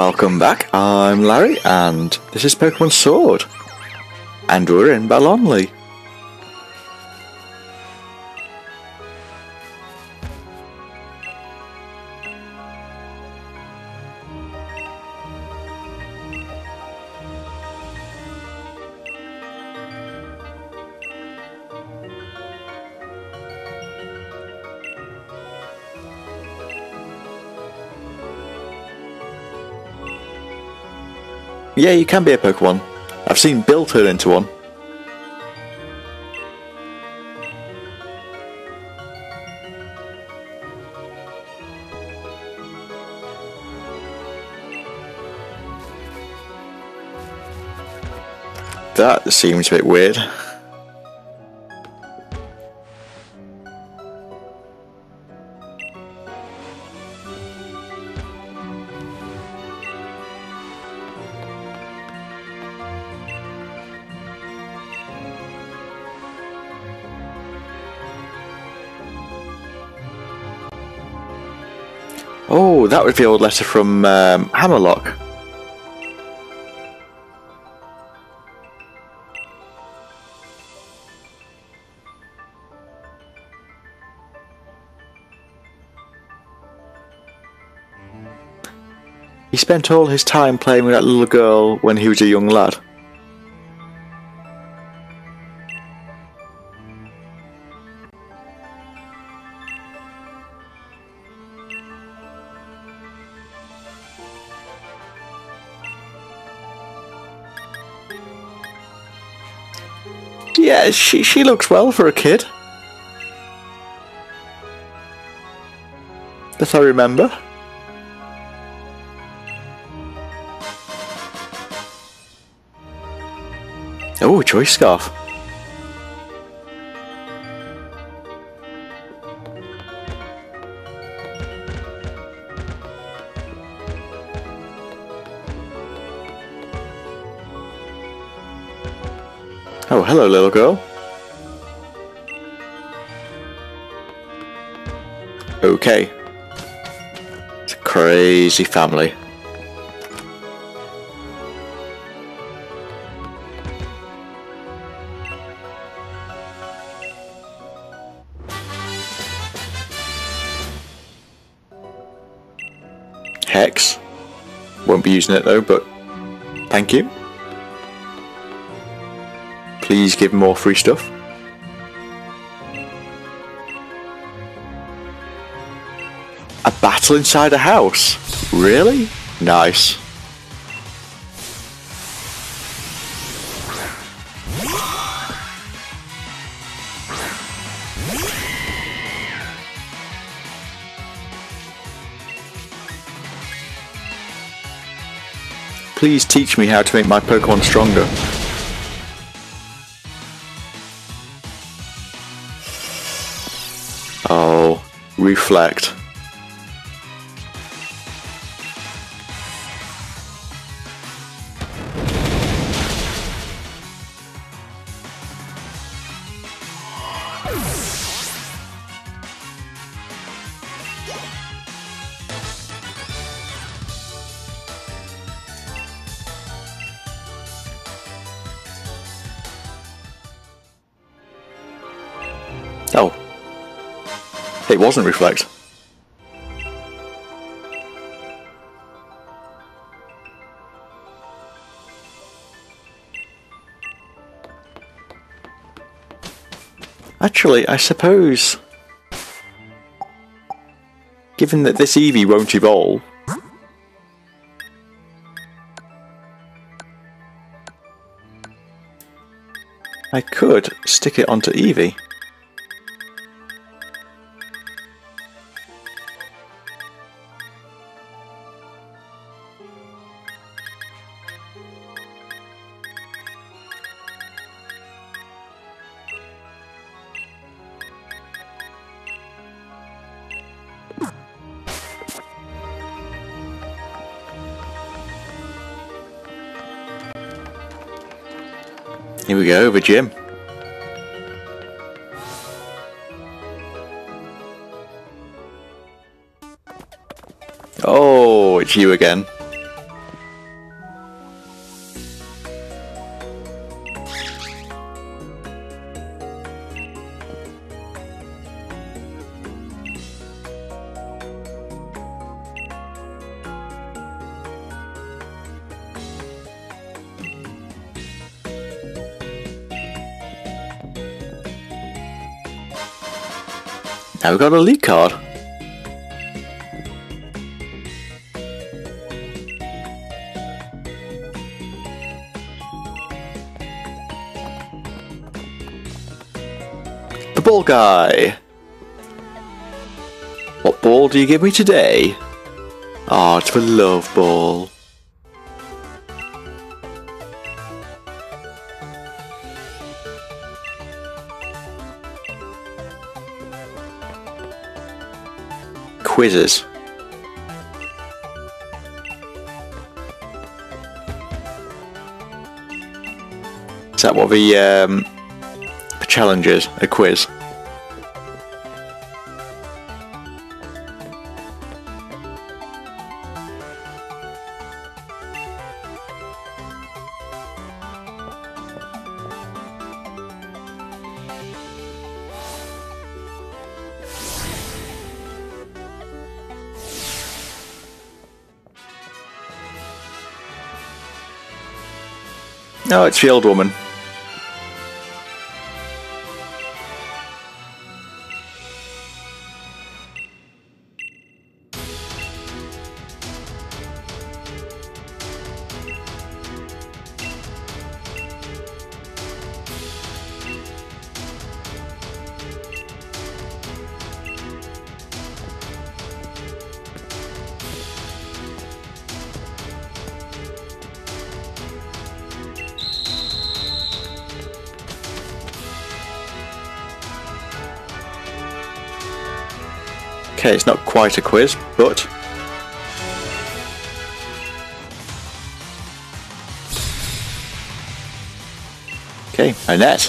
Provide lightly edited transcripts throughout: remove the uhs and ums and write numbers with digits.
Welcome back, I'm Larry, and this is Pokémon Sword. And we're in Ballonlea. Yeah, you can be a Pokemon. I've seen Bill turn into one. That seems a bit weird. Oh, that was the old letter from Hammerlock. He spent all his time playing with that little girl when he was a young lad. Yeah, she looks well for a kid. That I remember. Oh, choice scarf. Oh, hello, little girl. Okay. It's a crazy family. Hex. Won't be using it though, but thank you. Please give more free stuff. A battle inside a house? Really? Nice. Please teach me how to make my Pokemon stronger. Oh, reflect. Oh. It wasn't reflect. Actually, I suppose, given that this Eevee won't evolve, I could stick it onto Eevee. Here we go, the gym. Oh, it's you again. Now we've got a lead card. The ball guy. What ball do you give me today? Ah, it's the love ball. Quizzes. Is that what the challenge is? A quiz? No, it's the old woman. Okay, it's not quite a quiz, but... Okay, a net.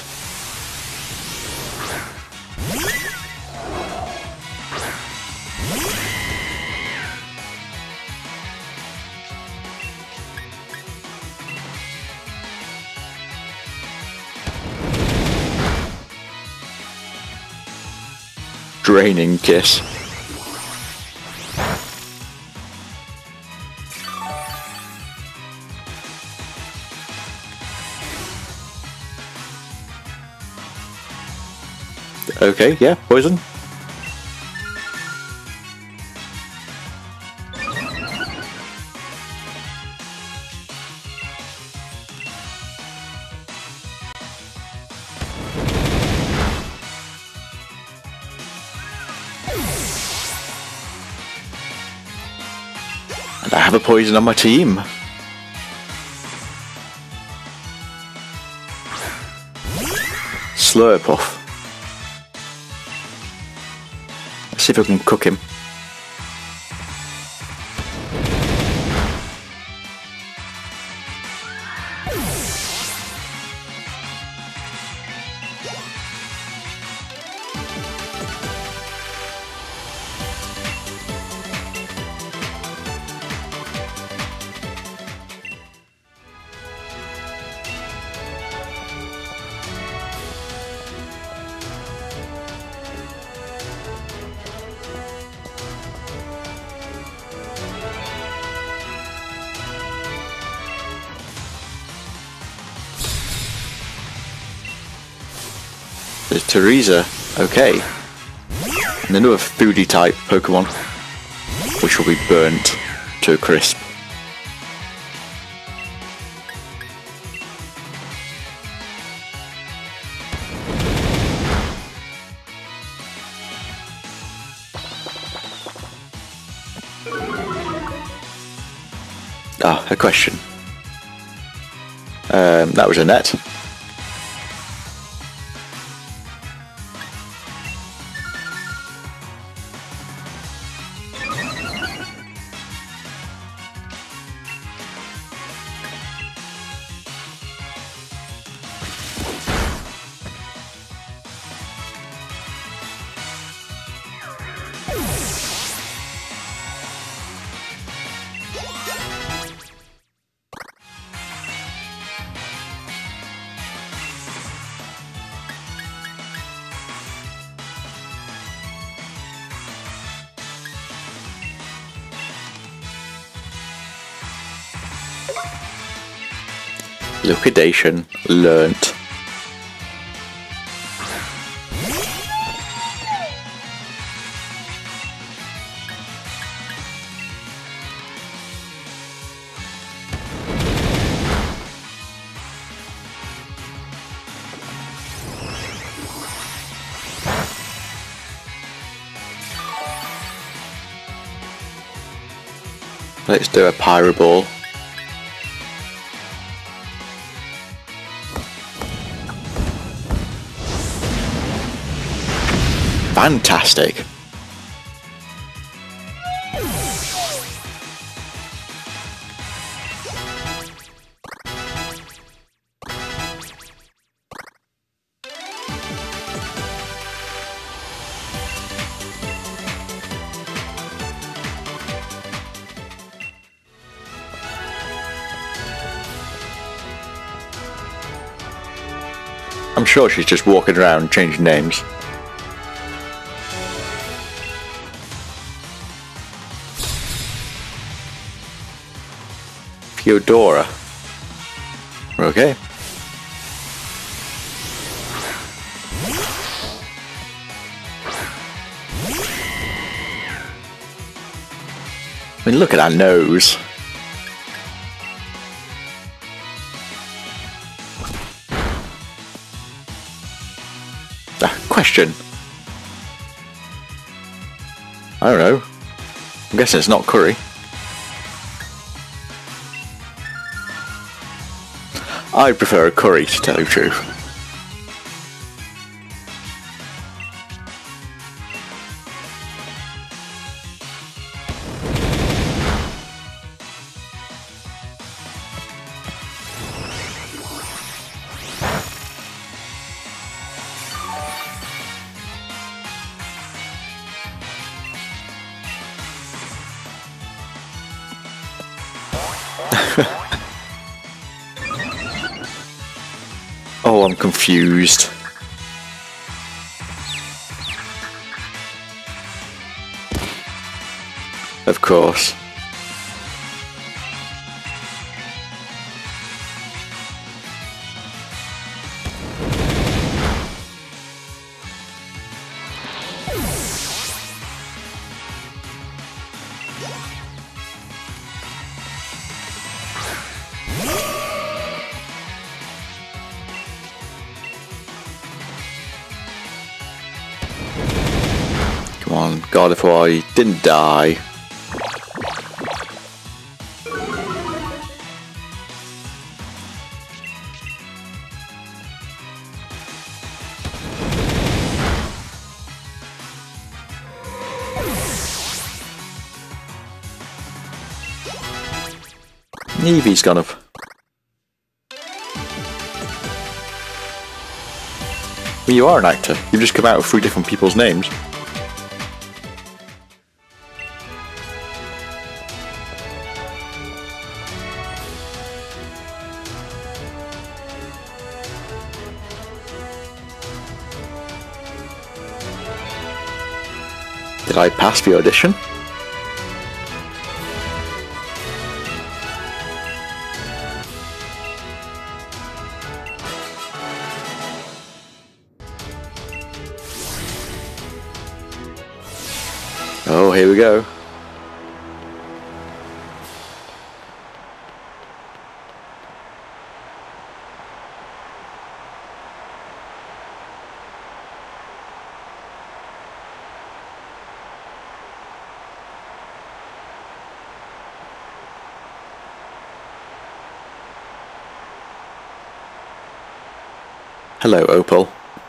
Draining kiss. Okay, yeah, poison. And I have a poison on my team. Slurpuff. See if I can cook him. There's Teresa, okay. And another foodie type Pokemon, which will be burnt to a crisp. Ah, a question. That was a net. Liquidation learnt. Let's do a Pyro Ball. Fantastic. I'm sure she's just walking around changing names. Theodora. Okay. I mean, look at that nose. Question. I don't know. I'm guessing it's not curry. I prefer a curry, to tell you the truth. Oh, I'm confused. Of course. Come on, God, if I didn't die. Eevee's gone up. Well, you are an actor. You've just come out with 3 different people's names. Did I pass the audition? Oh, here we go. Hello, Opal.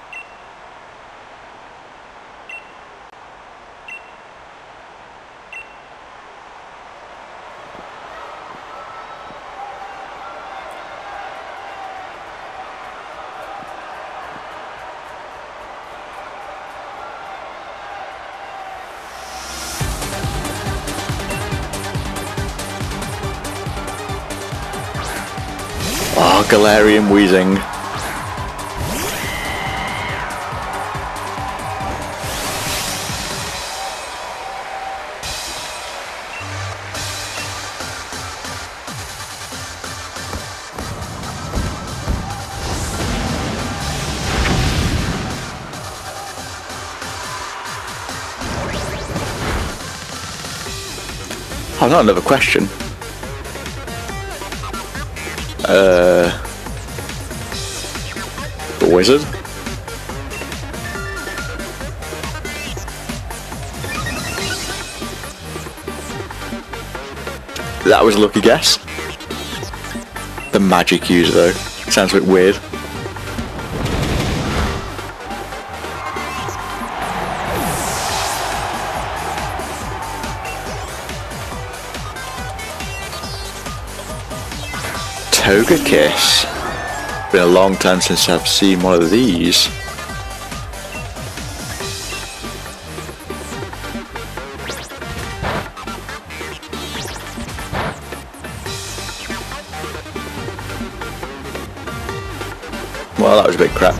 Oh, Galarian wheezing. Oh, not another question. The wizard? That was a lucky guess. The magic user though. Sounds a bit weird. Togekiss. Been a long time since I've seen one of these. Well, that was a bit crap.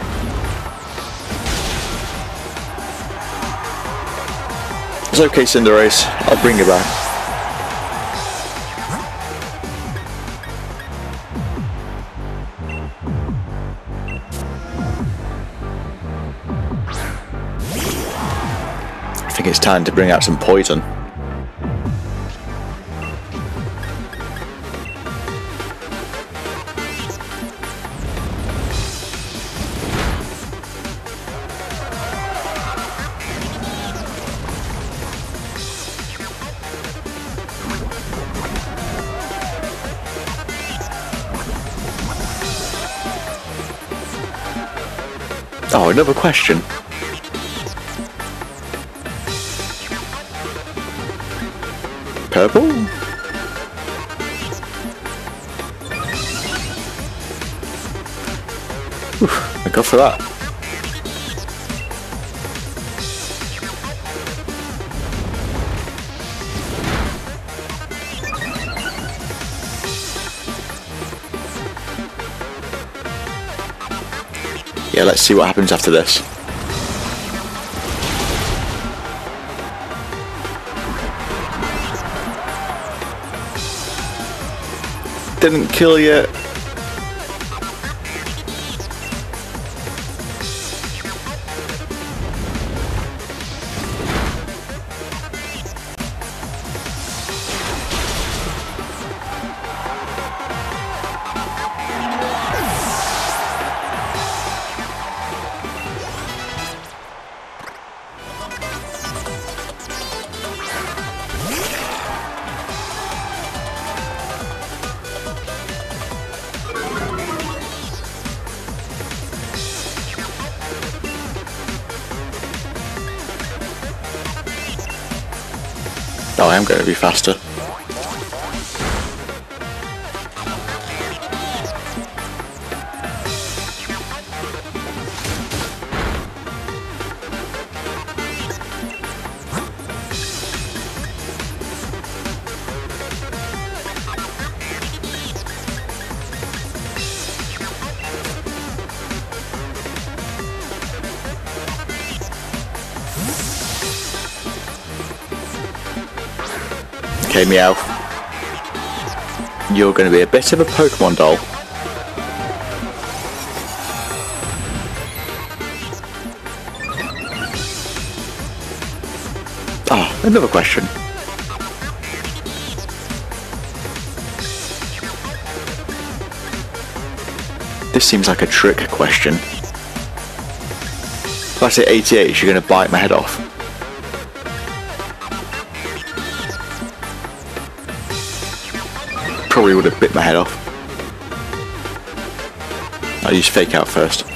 It's okay, Cinderace. I'll bring you back. I think it's time to bring out some poison. Oh, another question. Purple? Oof, I go for that. Yeah, let's see what happens after this. Didn't kill yet. Oh, I am going to be faster. Okay, Meowth. You're going to be a bit of a Pokemon doll. Ah, another question. This seems like a trick question. If I say 88, you're going to bite my head off. Probably would have bit my head off. I'll use Fake Out first.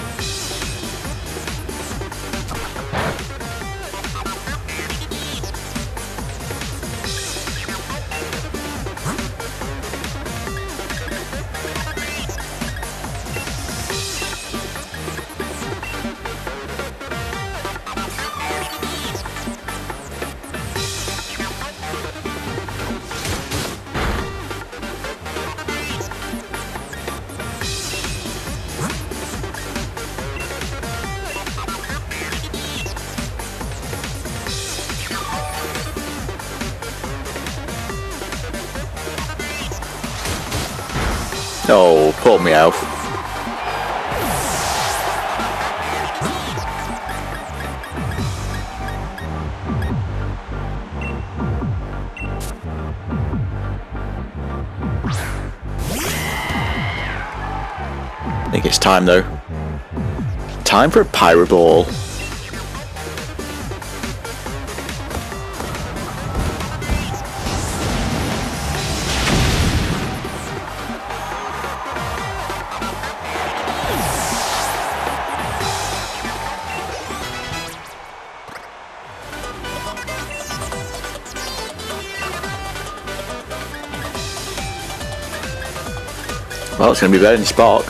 Oh, poor Meowth. I think it's time though. Time for a Pyro Ball. Well, it's going to be better than Spark.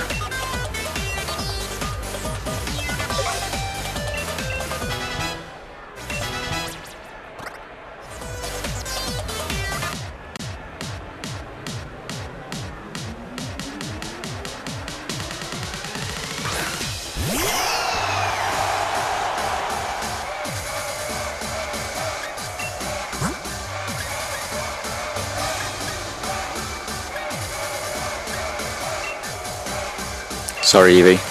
Sorry, Evie.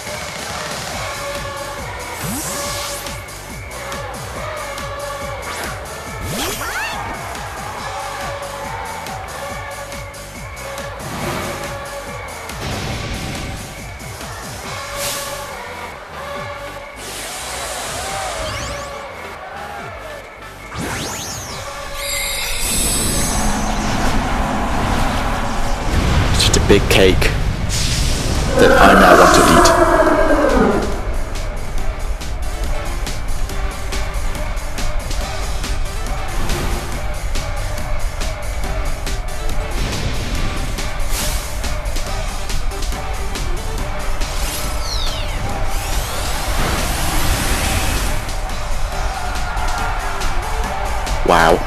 It's just a big cake that I now want to eat. Wow.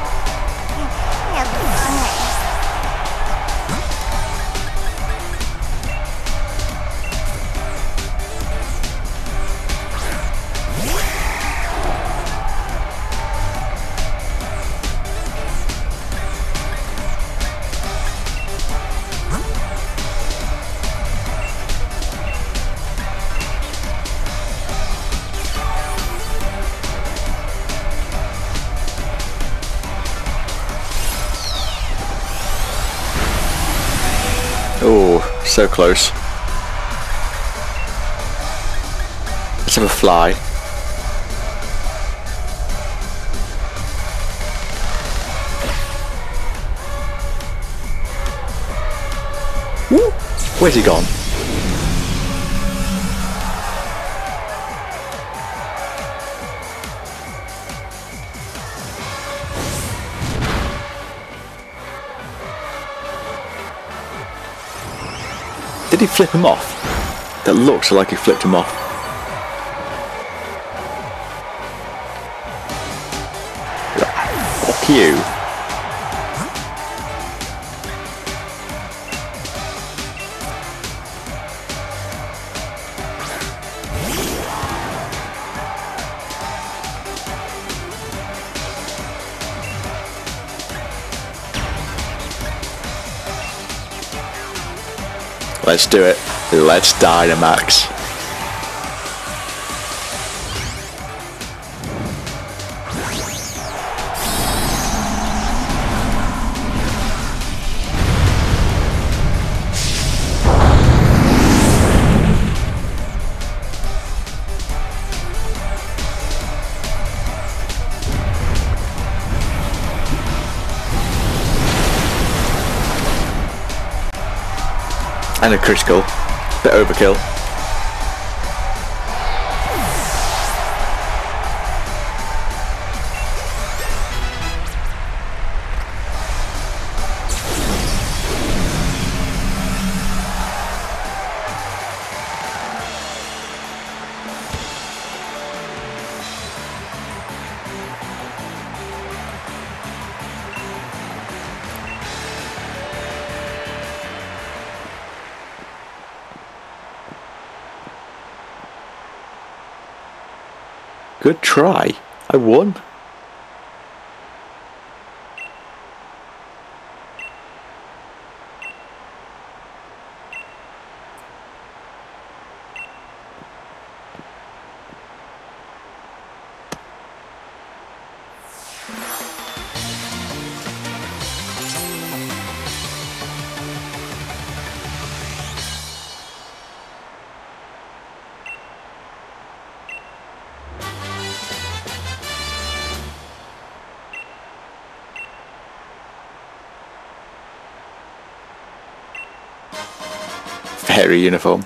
Oh, so close. Let's have a fly. Woo! Where's he gone? Did he flip him off? That looks like he flipped him off. Fuck you. Let's do it. Let's Dynamax. And a critical. Bit overkill. Good try. I won. Fairy uniform.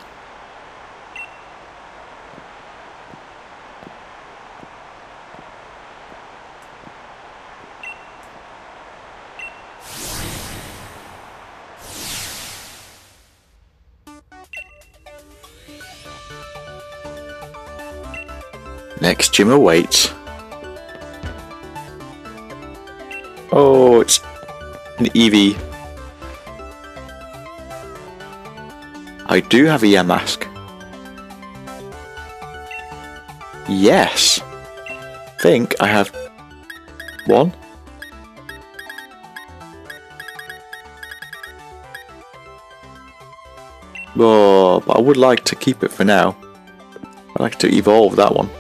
Next gym awaits. Oh, it's an Eevee. I do have a Yamask. Yes. Think I have one. Oh, but I would like to keep it for now. I'd like to evolve that one.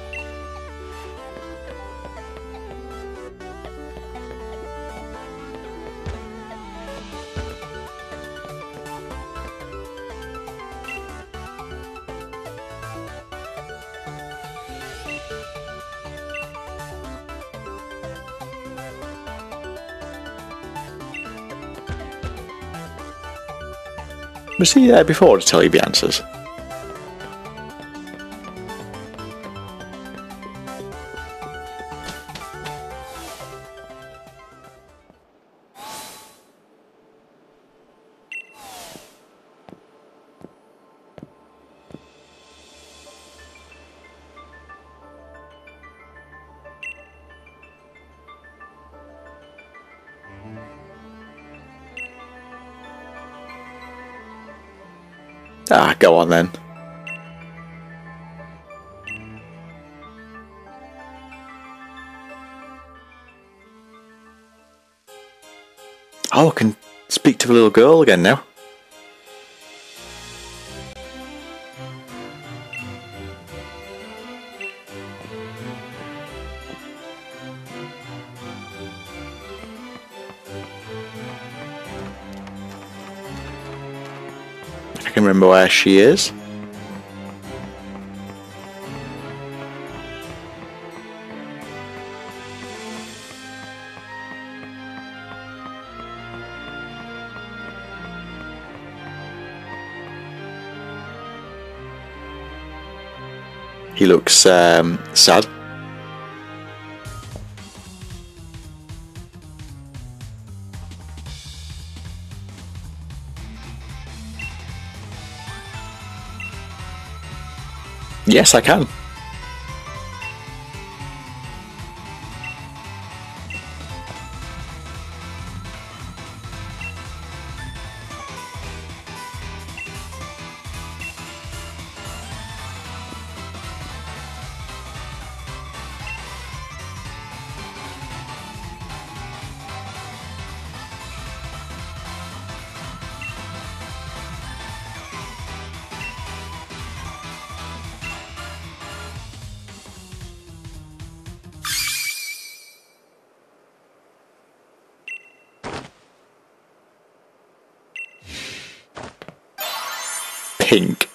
Was he there before to tell you the answers? Ah, go on then. Oh, I can speak to the little girl again now. I can remember where she is. He looks sad. Yes, I can. Pink.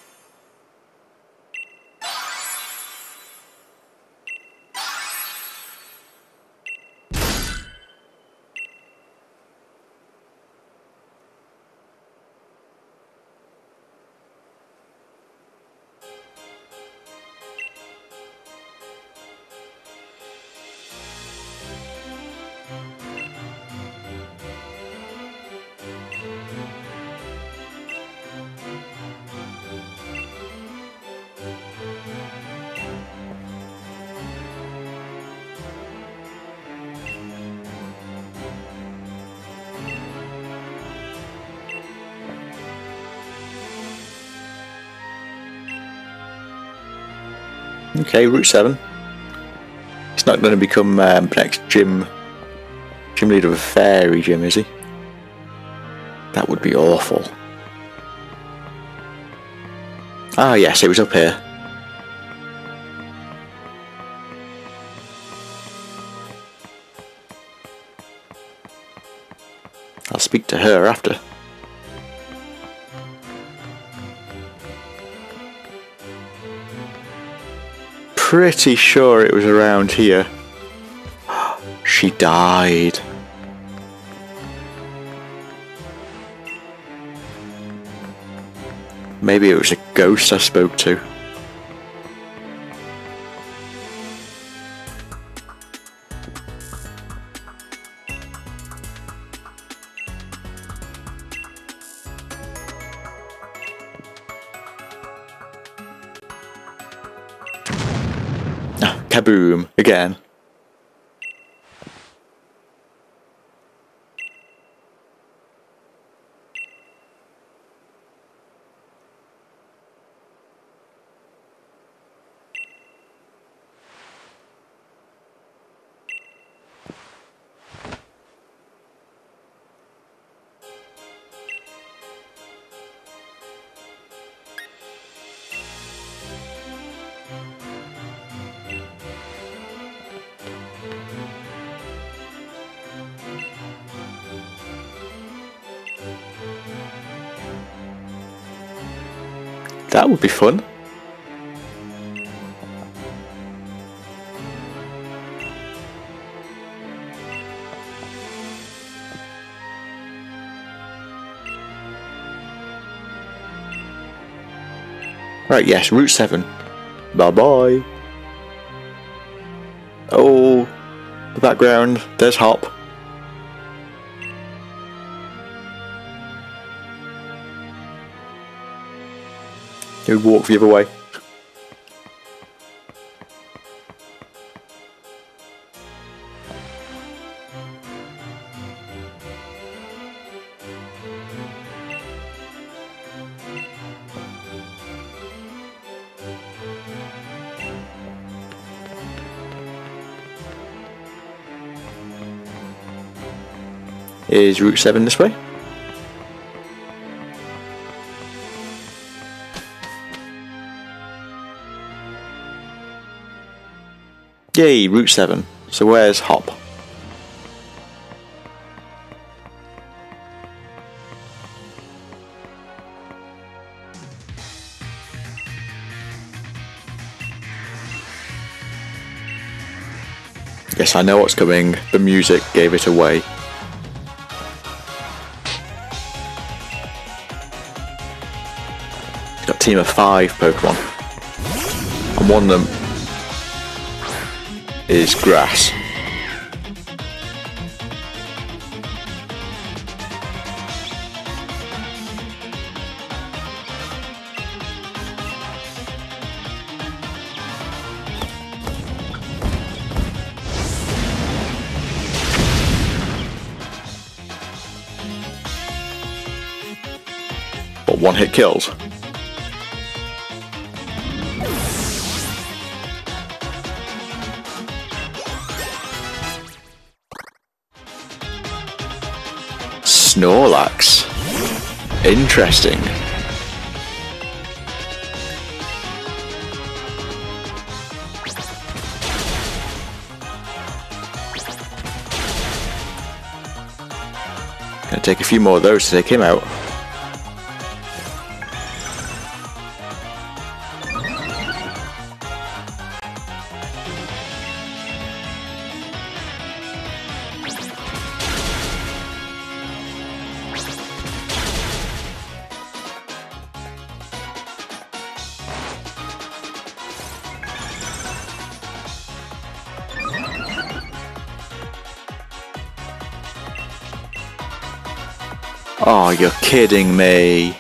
Okay, Route 7. He's not going to become next gym leader of a fairy gym, is he? That would be awful. Ah yes, it was up here. I'll speak to her after. Pretty sure it was around here. She died. Maybe it was a ghost I spoke to. Kaboom! Again. That would be fun. Right, yes, Route 7. Bye bye. Oh, the background, there's Hop. He would walk the other way. Is Route 7 this way? Yay, Route 7. So where's Hop? Yes, I know what's coming. The music gave it away. Got a team of 5 Pokemon. And one of them is grass. What, one hit kills? Snorlax. Interesting. Gonna take a few more of those to take him out. Oh, you're kidding me.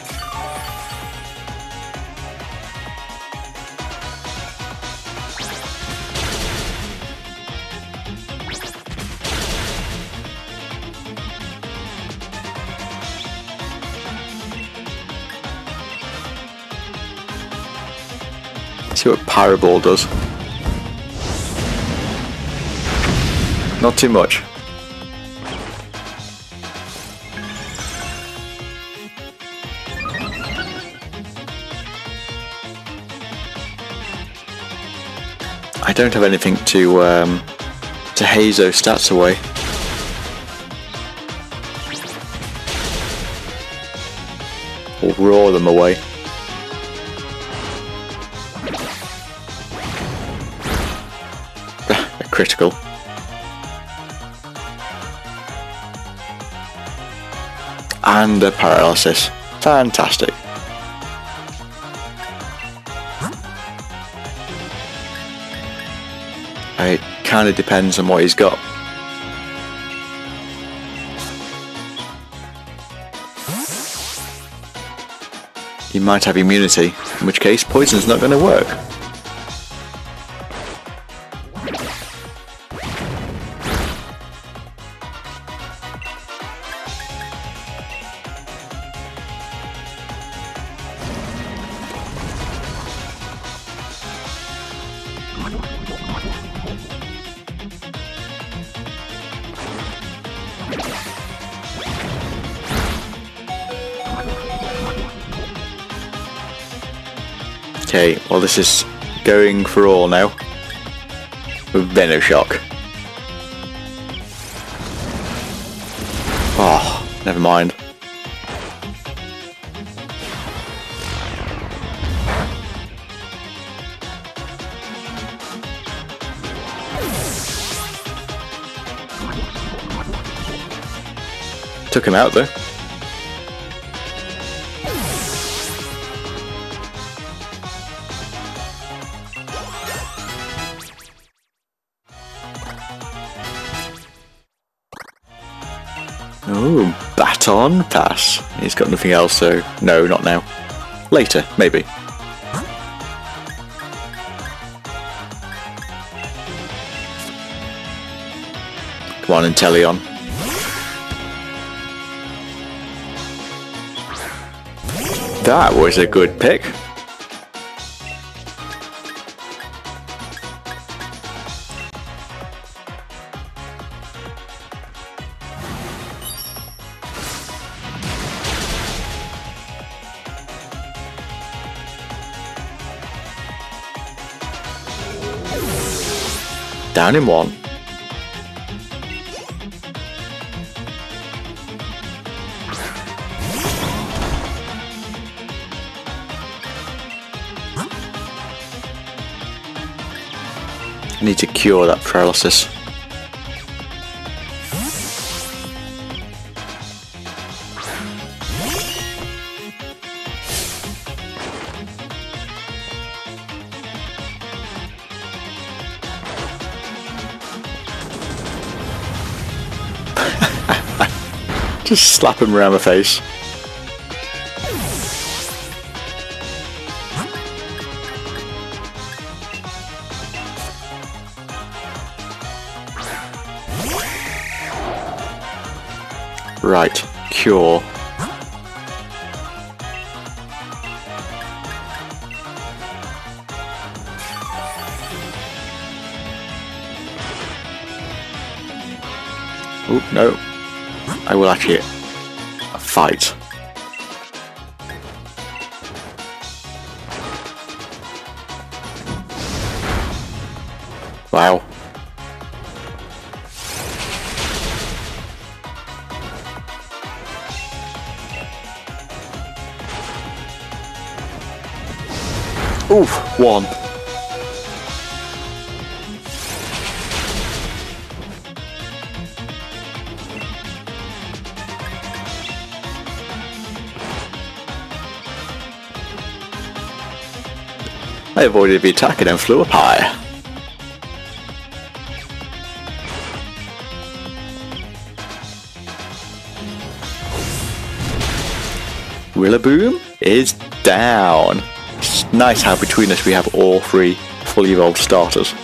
See what Parabol does. Not too much. I don't have anything to haze those stats away. Or roar them away. A critical. And a paralysis. Fantastic. It kind of depends on what he's got. He might have immunity, in which case poison's not going to work. Okay, well this is going for all now. With Venoshock. Oh, never mind. Took him out though. Oh, baton pass. He's got nothing else, so no, not now. Later, maybe. Come on, Inteleon. That was a good pick. Down in one. I need to cure that paralysis. Just slap him around the face. Right, cure. Oh, no. I will actually fight. Wow. Oof, one. I avoided the attack and then flew up high. Rillaboom is down. It's nice how between us we have all three fully evolved starters.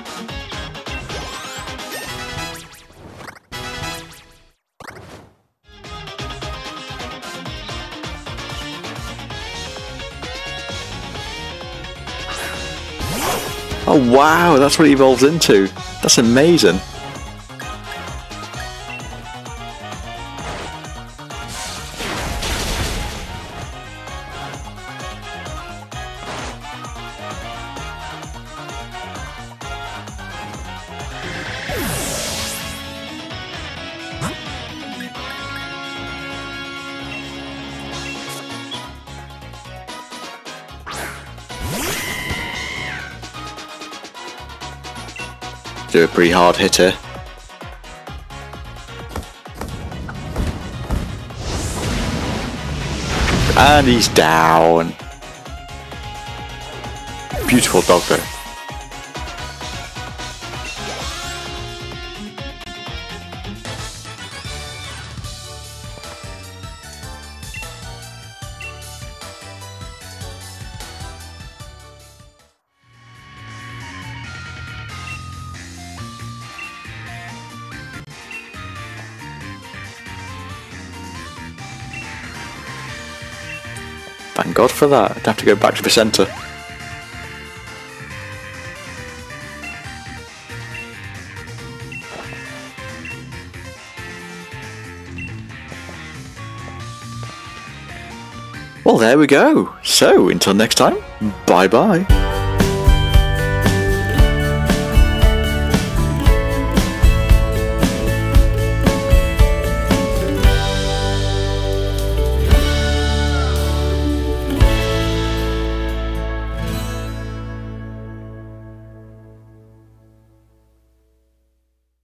Oh wow, that's what it evolves into. That's amazing. Do a pretty hard hitter. And he's down. Beautiful dog though. Thank God for that. I'd have to go back to the centre. Well, there we go. So, until next time, bye-bye.